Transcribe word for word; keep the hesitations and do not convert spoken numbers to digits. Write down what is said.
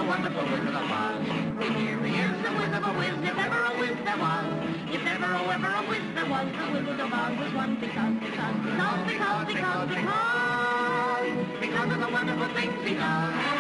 wonderful Wizard of Oz. Here he is, the Wizard of a Wiz, if ever a Wiz there was. If ever, oh, ever a Wiz there was, the Wizard of Oz was one because, because, because, because, because, because, because of the wonderful things he does.